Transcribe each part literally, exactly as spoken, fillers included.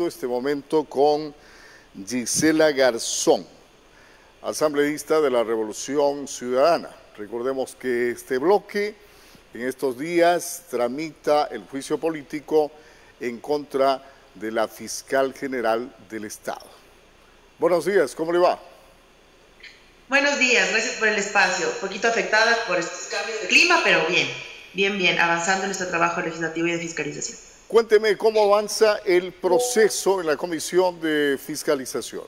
contacto este momento con Gisela Garzón, asambleísta de la Revolución Ciudadana. Recordemos que este bloque en estos días tramita el juicio político en contra de la fiscal general del Estado. Buenos días, ¿cómo le va? Buenos días, gracias por el espacio. Un poquito afectada por estos cambios de clima, pero bien, bien, bien, avanzando en nuestro trabajo legislativo y de fiscalización. Cuénteme cómo avanza el proceso en la Comisión de Fiscalización.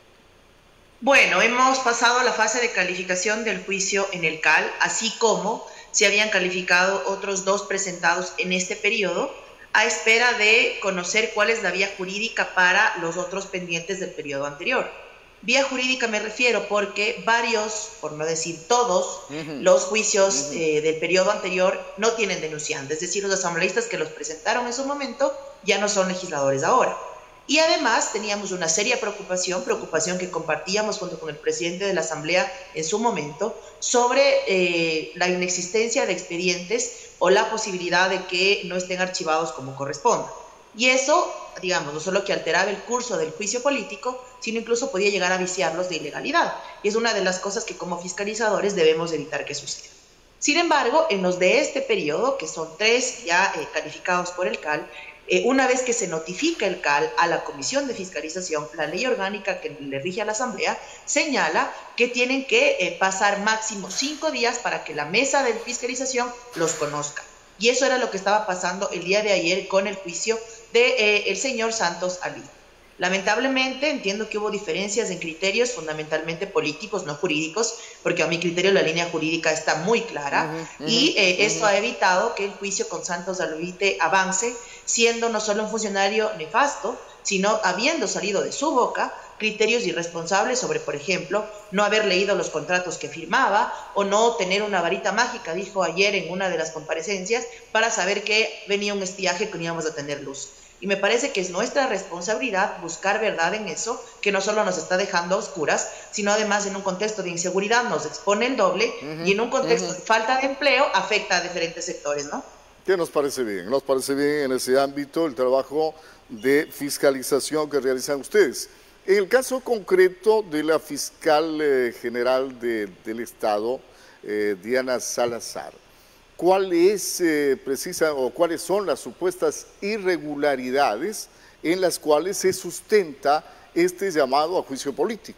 Bueno, hemos pasado la fase de calificación del juicio en el C A L, así como se habían calificado otros dos presentados en este periodo, a espera de conocer cuál es la vía jurídica para los otros pendientes del periodo anterior. Vía jurídica me refiero porque varios, por no decir todos, uh-huh. los juicios uh-huh. eh, del periodo anterior no tienen denunciante, es decir, los asambleístas que los presentaron en su momento ya no son legisladores ahora. Y además teníamos una seria preocupación, preocupación que compartíamos junto con el presidente de la Asamblea en su momento, sobre eh, la inexistencia de expedientes o la posibilidad de que no estén archivados como corresponda. Y eso, digamos, no solo que alteraba el curso del juicio político, sino incluso podía llegar a viciarlos de ilegalidad. Y es una de las cosas que como fiscalizadores debemos evitar que suceda. Sin embargo, en los de este periodo, que son tres ya eh, calificados por el C A L, eh, una vez que se notifica el C A L a la Comisión de Fiscalización, la ley orgánica que le rige a la Asamblea señala que tienen que eh, pasar máximo cinco días para que la mesa de fiscalización los conozca. Y eso era lo que estaba pasando el día de ayer con el juicio del de, eh, señor Santos Ali. Lamentablemente entiendo que hubo diferencias en criterios fundamentalmente políticos, no jurídicos, porque a mi criterio la línea jurídica está muy clara uh-huh, uh-huh, y eh, uh-huh. esto ha evitado que el juicio con Santos Ali avance, siendo no solo un funcionario nefasto, sino habiendo salido de su boca criterios irresponsables sobre, por ejemplo, no haber leído los contratos que firmaba o no tener una varita mágica, dijo ayer en una de las comparecencias, para saber que venía un estiaje que no íbamos a tener luz. Y me parece que es nuestra responsabilidad buscar verdad en eso, que no solo nos está dejando a oscuras, sino además en un contexto de inseguridad nos expone el doble uh-huh, y en un contexto uh-huh. de falta de empleo afecta a diferentes sectores, ¿no? ¿Qué nos parece bien? Nos parece bien en ese ámbito el trabajo de fiscalización que realizan ustedes. En el caso concreto de la fiscal eh, general de, del Estado, eh, Diana Salazar, ¿cuál es eh, precisa o cuáles son las supuestas irregularidades en las cuales se sustenta este llamado a juicio político?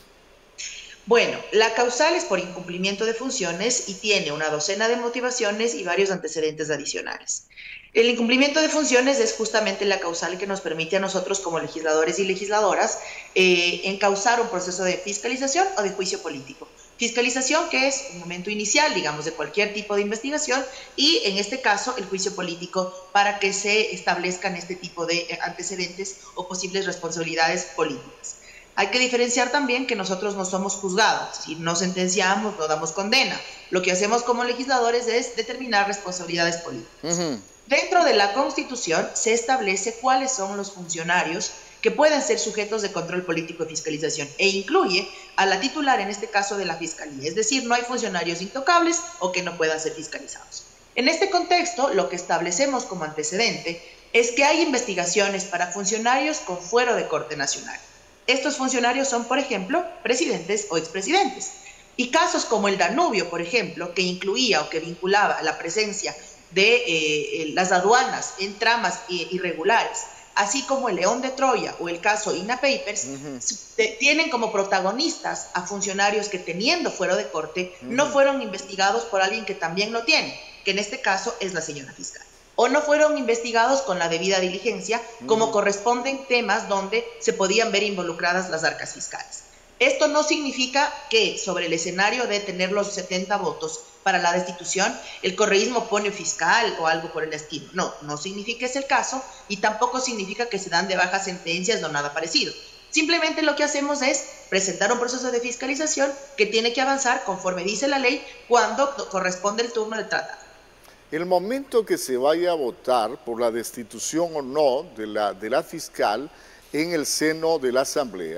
Bueno, la causal es por incumplimiento de funciones y tiene una docena de motivaciones y varios antecedentes adicionales. El incumplimiento de funciones es justamente la causal que nos permite a nosotros como legisladores y legisladoras eh, encauzar un proceso de fiscalización o de juicio político. Fiscalización, que es un momento inicial, digamos, de cualquier tipo de investigación, y en este caso el juicio político para que se establezcan este tipo de antecedentes o posibles responsabilidades políticas. Hay que diferenciar también que nosotros no somos juzgados, es decir, no sentenciamos, no damos condena. Lo que hacemos como legisladores es determinar responsabilidades políticas. Uh-huh. Dentro de la Constitución se establece cuáles son los funcionarios que pueden ser sujetos de control político y fiscalización, e incluye a la titular, en este caso de la Fiscalía. Es decir, no hay funcionarios intocables o que no puedan ser fiscalizados. En este contexto, lo que establecemos como antecedente es que hay investigaciones para funcionarios con fuero de Corte Nacional. Estos funcionarios son, por ejemplo, presidentes o expresidentes. Y casos como el Danubio, por ejemplo, que incluía o que vinculaba la presencia de eh, las aduanas en tramas irregulares, así como el León de Troya o el caso INA Papers, uh-huh. tienen como protagonistas a funcionarios que, teniendo fuero de corte, uh-huh. no fueron investigados por alguien que también lo tiene, que en este caso es la señora fiscal. O no fueron investigados con la debida diligencia, como uh-huh. corresponden temas donde se podían ver involucradas las arcas fiscales. Esto no significa que sobre el escenario de tener los setenta votos para la destitución, el correísmo pone fiscal o algo por el estilo. No, no significa ese el caso y tampoco significa que se dan de baja sentencias o nada parecido. Simplemente lo que hacemos es presentar un proceso de fiscalización que tiene que avanzar conforme dice la ley cuando corresponde el turno del tratado. El momento que se vaya a votar por la destitución o no de la, de la fiscal en el seno de la Asamblea,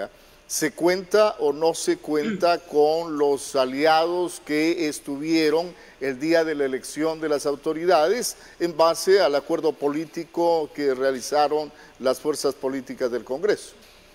¿Se cuenta o no se cuenta con los aliados que estuvieron el día de la elección de las autoridades en base al acuerdo político que realizaron las fuerzas políticas del Congreso?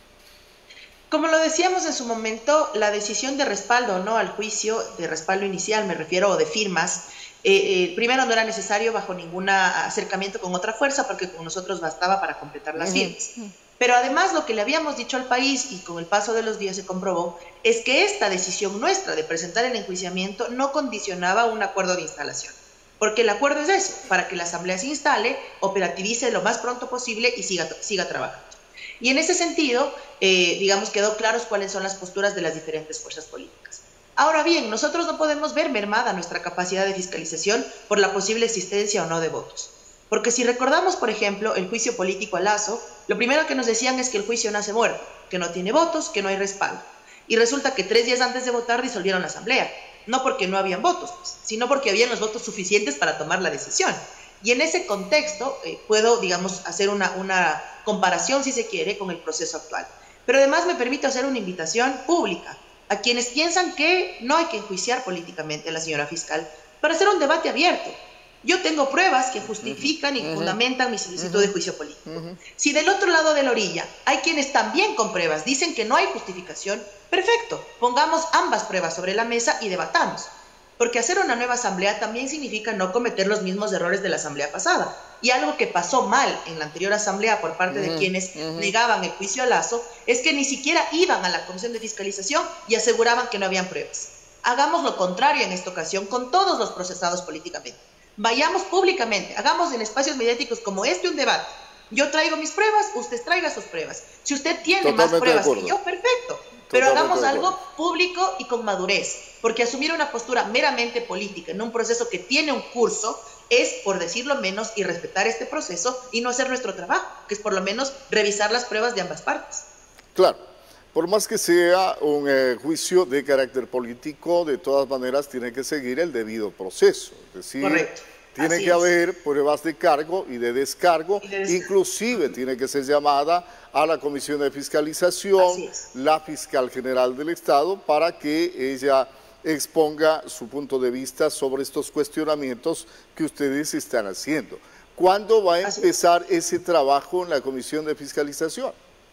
Como lo decíamos en su momento, la decisión de respaldo o no al juicio, de respaldo inicial me refiero, o de firmas, eh, eh, primero no era necesario bajo ningún acercamiento con otra fuerza porque con nosotros bastaba para completar las firmas. Pero además lo que le habíamos dicho al país, y con el paso de los días se comprobó, es que esta decisión nuestra de presentar el enjuiciamiento no condicionaba un acuerdo de instalación. Porque el acuerdo es eso, para que la Asamblea se instale, operativice lo más pronto posible y siga, siga trabajando. Y en ese sentido, eh, digamos, quedó claros cuáles son las posturas de las diferentes fuerzas políticas. Ahora bien, nosotros no podemos ver mermada nuestra capacidad de fiscalización por la posible existencia o no de votos. Porque si recordamos, por ejemplo, el juicio político a Lasso, lo primero que nos decían es que el juicio nace muerto, que no tiene votos, que no hay respaldo. Y resulta que tres días antes de votar disolvieron la asamblea, no porque no habían votos, pues, sino porque habían los votos suficientes para tomar la decisión. Y en ese contexto eh, puedo, digamos, hacer una, una comparación, si se quiere, con el proceso actual. Pero además me permito hacer una invitación pública a quienes piensan que no hay que enjuiciar políticamente a la señora fiscal para hacer un debate abierto. Yo tengo pruebas que justifican y fundamentan mi solicitud de juicio político. Si del otro lado de la orilla hay quienes también con pruebas dicen que no hay justificación, perfecto, pongamos ambas pruebas sobre la mesa y debatamos. Porque hacer una nueva asamblea también significa no cometer los mismos errores de la asamblea pasada. Y algo que pasó mal en la anterior asamblea por parte de quienes negaban el juicio a Lasso es que ni siquiera iban a la comisión de fiscalización y aseguraban que no habían pruebas. Hagamos lo contrario en esta ocasión con todos los procesados políticamente. Vayamos públicamente, hagamos en espacios mediáticos como este un debate. Yo traigo mis pruebas, usted traiga sus pruebas. Si usted tiene Totalmente más pruebas que yo, perfecto. Pero Totalmente hagamos algo público y con madurez. Porque asumir una postura meramente política en un proceso que tiene un curso es, por decirlo menos, irrespetar este proceso y no hacer nuestro trabajo, que es por lo menos revisar las pruebas de ambas partes. Claro. Por más que sea un eh, juicio de carácter político, de todas maneras tiene que seguir el debido proceso. Es decir, Correcto. tiene Así que es. haber pruebas de cargo y de descargo, Y de descargo. inclusive tiene que ser llamada a la Comisión de Fiscalización, Así es. la Fiscal General del Estado, para que ella exponga su punto de vista sobre estos cuestionamientos que ustedes están haciendo. ¿Cuándo va a Así empezar ese trabajo en la Comisión de Fiscalización?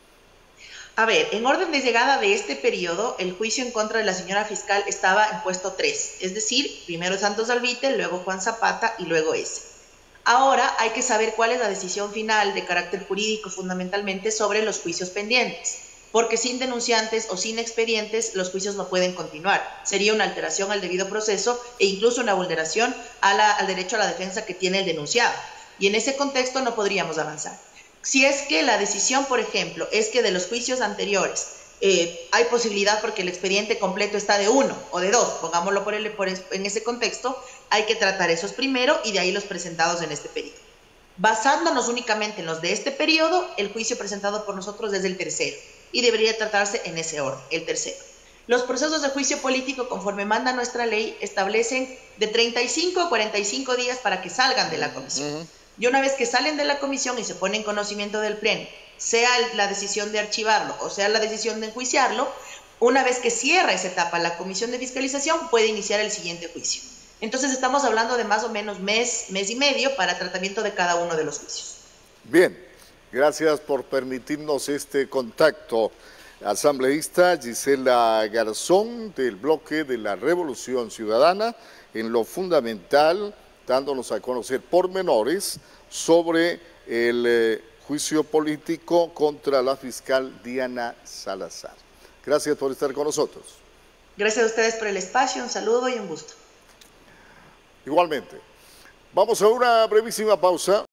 A ver, en orden de llegada de este periodo, el juicio en contra de la señora fiscal estaba en puesto tres, es decir, primero Santos Alvite, luego Juan Zapata y luego ese. Ahora hay que saber cuál es la decisión final de carácter jurídico fundamentalmente sobre los juicios pendientes, porque sin denunciantes o sin expedientes los juicios no pueden continuar. Sería una alteración al debido proceso e incluso una vulneración a la, al derecho a la defensa que tiene el denunciado. Y en ese contexto no podríamos avanzar. Si es que la decisión, por ejemplo, es que de los juicios anteriores eh, hay posibilidad porque el expediente completo está de uno o de dos, pongámoslo por el, por es, en ese contexto, hay que tratar esos primero y de ahí los presentados en este periodo. Basándonos únicamente en los de este periodo, el juicio presentado por nosotros es el tercero y debería tratarse en ese orden, el tercero. Los procesos de juicio político, conforme manda nuestra ley, establecen de treinta y cinco a cuarenta y cinco días para que salgan de la comisión. Uh-huh. Y una vez que salen de la comisión y se ponen en conocimiento del pleno, sea la decisión de archivarlo o sea la decisión de enjuiciarlo, una vez que cierra esa etapa la comisión de fiscalización puede iniciar el siguiente juicio. Entonces estamos hablando de más o menos mes, mes y medio para tratamiento de cada uno de los juicios. Bien, gracias por permitirnos este contacto. Asambleísta Gisela Garzón, del bloque de la Revolución Ciudadana, en lo fundamental, dándonos a conocer pormenores sobre el eh, juicio político contra la fiscal Diana Salazar. Gracias por estar con nosotros. Gracias a ustedes por el espacio, un saludo y un gusto. Igualmente. Vamos a una brevísima pausa.